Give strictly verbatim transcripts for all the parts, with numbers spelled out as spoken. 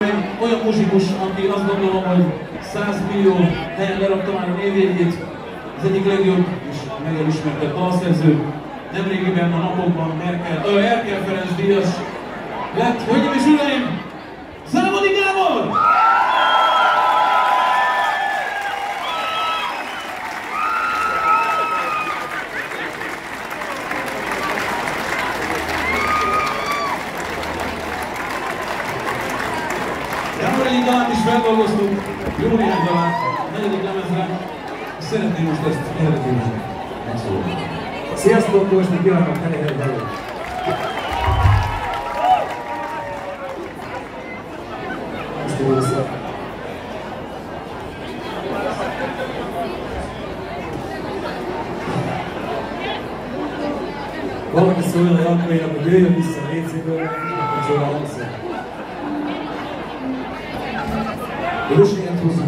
Olyan muzsikus, aki azt gondolom, hogy száz millió helyen lerakta már a névjegyét, az egyik legjobb és megelismertett dalszerző. Nemrégiben a napokban Merkel, ö, Erkel Ferenc díjas lett, hölgyeim és uraim, Zámodi Gábor! Gábor egyik dalát is feldolgoztunk, jó néhány dalát, a negyedik lemezre, és szeretném most ezt eredetileg megszólni. Sziasztok, most a kívánok helyhez belőle! Ezt így vissza. Valaki szóljon a Jankainak, hogy jöjjön vissza a létszéből, akkor szóval nem szól. Rusnyát húzzuk.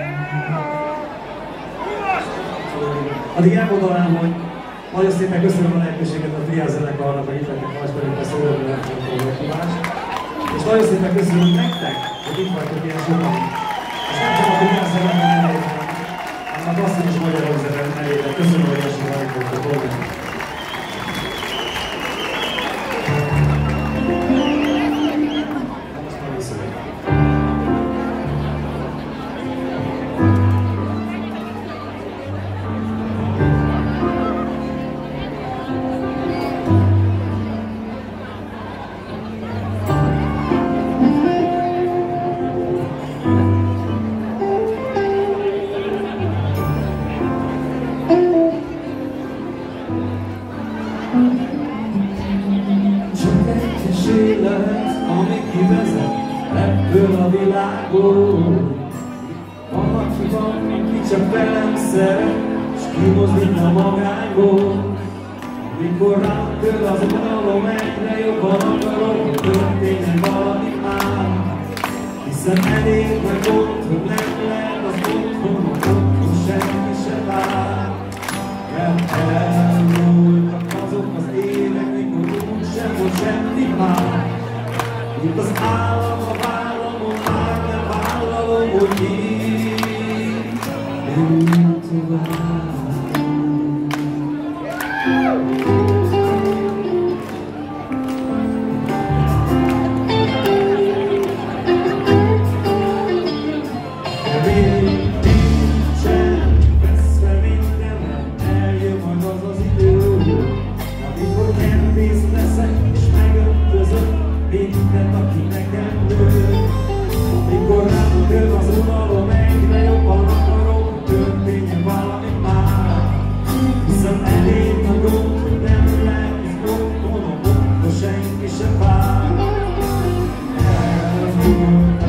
Addig elmondanám, hogy nagyon szépen köszönöm a lehetőséget a Triász zenekarnak, hogy itt lettek Nagyberőben szólóban elfogadom a meghívást. És nagyon szépen köszönöm nektek, hogy itt vagytok ilyen sokan. És nem csak a Triász zenekar nevében, hanem a klasszikus magyar rockzene nevében. Köszönöm, hogy ilyen sokan itt vagytok. Ami kivezet ebből a világból. Van, aki van, aki csak velem szeret, s kimozdít a magányból. Mikor rám tör az unalom, egyre jobban akarom, hogy történjen valami már. Hiszen elég meg ott, hogy nem lehet az otthon, otthon senki se vár. Mert elmúltak azok az évek, mikor úgysem volt semmi már. Itt az állam a vállamon, már nem vállalom, hogy így nem tovább. Még nincsen veszve mindenben, eljön majd az az idő, amikor nem víz leszek és megöntözök mindent, aki nekem nő. Amikor rám jön az unalom, egyre jobban akarom, hogy történjen valami már. Hiszen elég a gond, hogy nem lehet, és otthon a gond, de senki se vár. Elmúlt